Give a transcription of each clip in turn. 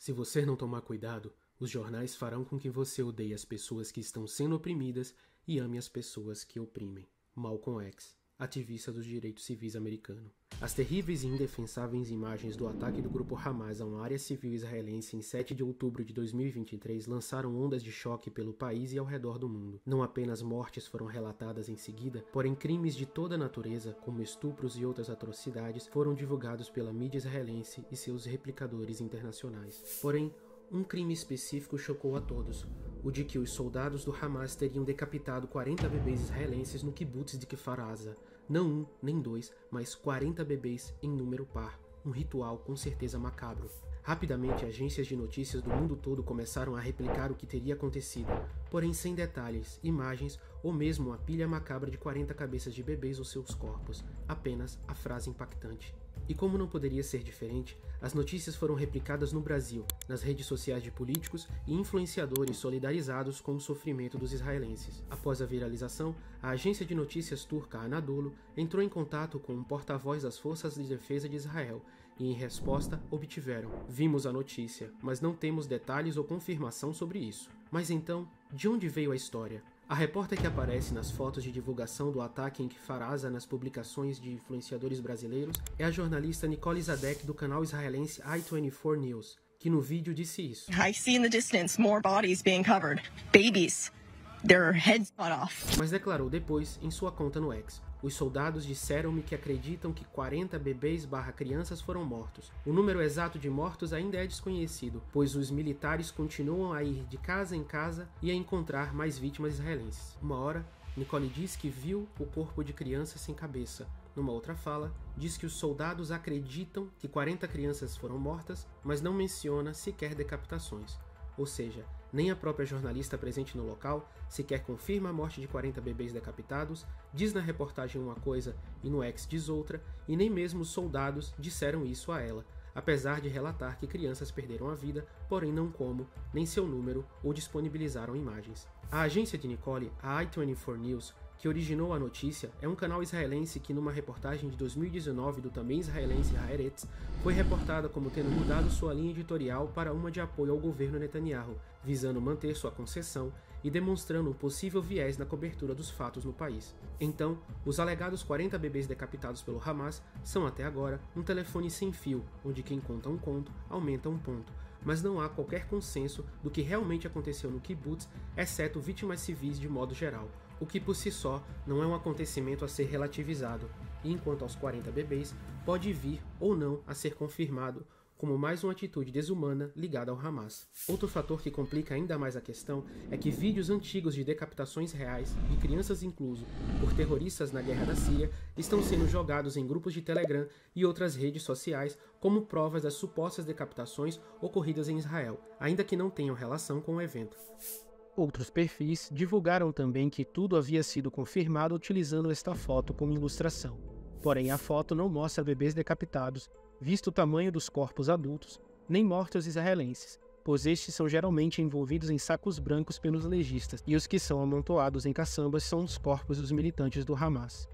Se você não tomar cuidado, os jornais farão com que você odeie as pessoas que estão sendo oprimidas e ame as pessoas que oprimem. Malcolm X, ativista dos direitos civis americano. As terríveis e indefensáveis imagens do ataque do grupo Hamas a uma área civil israelense em 7 de outubro de 2023 lançaram ondas de choque pelo país e ao redor do mundo. Não apenas mortes foram relatadas em seguida, porém crimes de toda natureza, como estupros e outras atrocidades, foram divulgados pela mídia israelense e seus replicadores internacionais. Porém, um crime específico chocou a todos, o de que os soldados do Hamas teriam decapitado 40 bebês israelenses no kibbutz de Kfar Aza. Não um, nem dois, mas 40 bebês em número par. Um ritual com certeza macabro. Rapidamente, agências de notícias do mundo todo começaram a replicar o que teria acontecido, porém sem detalhes, imagens ou mesmo uma pilha macabra de 40 cabeças de bebês ou seus corpos. Apenas a frase impactante. E como não poderia ser diferente, as notícias foram replicadas no Brasil, nas redes sociais de políticos e influenciadores solidarizados com o sofrimento dos israelenses. Após a viralização, a agência de notícias turca Anadolu entrou em contato com um porta-voz das Forças de Defesa de Israel e, em resposta, obtiveram: "Vimos a notícia, mas não temos detalhes ou confirmação sobre isso." Mas então, de onde veio a história? A repórter que aparece nas fotos de divulgação do ataque em Kfar Aza nas publicações de influenciadores brasileiros é a jornalista Nicole Zadek do canal israelense i24 News, que no vídeo disse isso. I see in the distance more bodies being covered. Babies. Their heads cut off. Mas declarou depois em sua conta no X: "Os soldados disseram-me que acreditam que 40 bebês/crianças foram mortos. O número exato de mortos ainda é desconhecido, pois os militares continuam a ir de casa em casa e a encontrar mais vítimas israelenses." Uma hora, Nicole diz que viu o corpo de crianças sem cabeça. Numa outra fala, diz que os soldados acreditam que 40 crianças foram mortas, mas não menciona sequer decapitações. Ou seja, nem a própria jornalista presente no local sequer confirma a morte de 40 bebês decapitados, diz na reportagem uma coisa e no X diz outra, e nem mesmo os soldados disseram isso a ela, apesar de relatar que crianças perderam a vida, porém não como, nem seu número ou disponibilizaram imagens. A agência de Nicole, a i24 News, que originou a notícia, é um canal israelense que, numa reportagem de 2019 do também israelense Haaretz, foi reportada como tendo mudado sua linha editorial para uma de apoio ao governo Netanyahu, visando manter sua concessão e demonstrando um possível viés na cobertura dos fatos no país. Então, os alegados 40 bebês decapitados pelo Hamas são até agora um telefone sem fio, onde quem conta um conto aumenta um ponto, mas não há qualquer consenso do que realmente aconteceu no kibbutz, exceto vítimas civis de modo geral, o que por si só não é um acontecimento a ser relativizado, e enquanto aos 40 bebês, pode vir ou não a ser confirmado como mais uma atitude desumana ligada ao Hamas. Outro fator que complica ainda mais a questão é que vídeos antigos de decapitações reais, de crianças incluso, por terroristas na guerra da Síria, estão sendo jogados em grupos de Telegram e outras redes sociais como provas das supostas decapitações ocorridas em Israel, ainda que não tenham relação com o evento. Outros perfis divulgaram também que tudo havia sido confirmado utilizando esta foto como ilustração. Porém, a foto não mostra bebês decapitados, visto o tamanho dos corpos adultos, nem mortos israelenses, pois estes são geralmente envolvidos em sacos brancos pelos legistas, e os que são amontoados em caçambas são os corpos dos militantes do Hamas.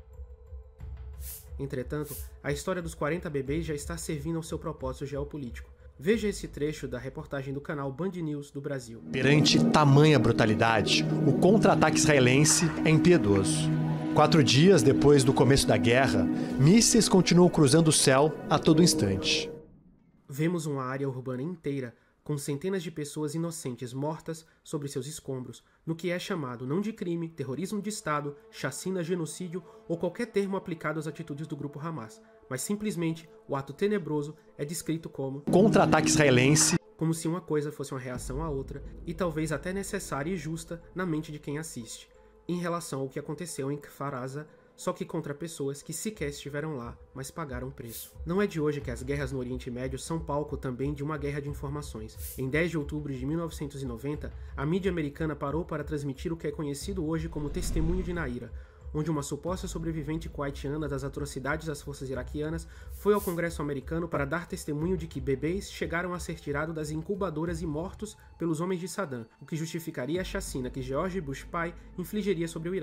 Entretanto, a história dos 40 bebês já está servindo ao seu propósito geopolítico. Veja esse trecho da reportagem do canal Band News do Brasil. Perante tamanha brutalidade, o contra-ataque israelense é impiedoso. 4 dias depois do começo da guerra, mísseis continuam cruzando o céu a todo instante. Vemos uma área urbana inteira com centenas de pessoas inocentes mortas sobre seus escombros, no que é chamado não de crime, terrorismo de Estado, chacina, genocídio ou qualquer termo aplicado às atitudes do grupo Hamas, mas simplesmente o ato tenebroso é descrito como contra-ataque israelense, como se uma coisa fosse uma reação à outra e talvez até necessária e justa na mente de quem assiste, em relação ao que aconteceu em Kfar Aza, só que contra pessoas que sequer estiveram lá, mas pagaram o preço. Não é de hoje que as guerras no Oriente Médio são palco também de uma guerra de informações. Em 10 de outubro de 1990, a mídia americana parou para transmitir o que é conhecido hoje como Testemunho de Naira, onde uma suposta sobrevivente kuwaitiana das atrocidades das forças iraquianas foi ao Congresso americano para dar testemunho de que bebês chegaram a ser tirados das incubadoras e mortos pelos homens de Saddam, o que justificaria a chacina que George Bush pai infligiria sobre o Iraque.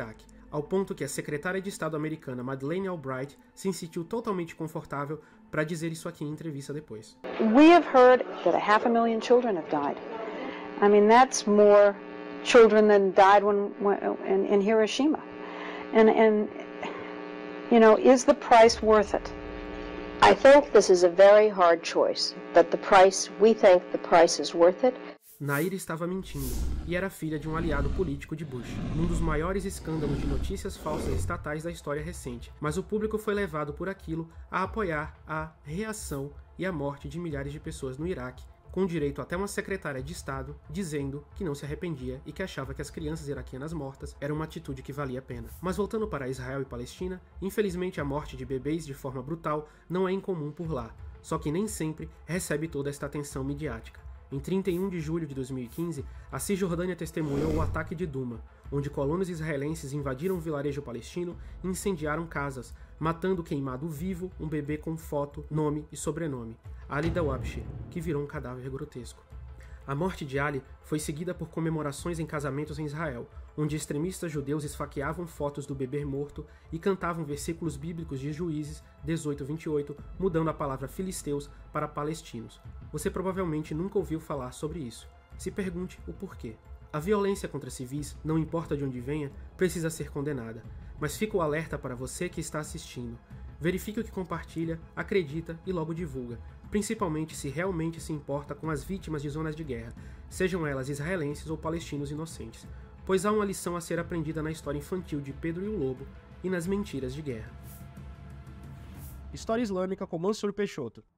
ao ponto que a secretária de Estado americana Madeleine Albright se sentiu totalmente confortável para dizer isso aqui em entrevista depois. We have heard that 500,000 children have died. I mean, that's more children than died in Hiroshima. And you know, is the price worth it? I think this is a very hard choice, but we think the price is worth it. Nair estava mentindo, e era filha de um aliado político de Bush, num dos maiores escândalos de notícias falsas estatais da história recente, mas o público foi levado por aquilo a apoiar a reação e a morte de milhares de pessoas no Iraque, com direito até uma secretária de Estado dizendo que não se arrependia e que achava que as crianças iraquianas mortas era uma atitude que valia a pena. Mas voltando para Israel e Palestina, infelizmente a morte de bebês de forma brutal não é incomum por lá, só que nem sempre recebe toda esta atenção midiática. Em 31 de julho de 2015, a Cisjordânia testemunhou o ataque de Duma, onde colonos israelenses invadiram um vilarejo palestino e incendiaram casas, matando queimado vivo um bebê com foto, nome e sobrenome, Ali Dawabshir, que virou um cadáver grotesco. A morte de Ali foi seguida por comemorações em casamentos em Israel, onde extremistas judeus esfaqueavam fotos do bebê morto e cantavam versículos bíblicos de Juízes 18:28, mudando a palavra filisteus para palestinos. Você provavelmente nunca ouviu falar sobre isso. Se pergunte o porquê. A violência contra civis, não importa de onde venha, precisa ser condenada. Mas fica o alerta para você que está assistindo. Verifique o que compartilha, acredita e logo divulga, principalmente se realmente se importa com as vítimas de zonas de guerra, sejam elas israelenses ou palestinos inocentes, pois há uma lição a ser aprendida na história infantil de Pedro e o Lobo e nas mentiras de guerra. História Islâmica com Mansur Peixoto.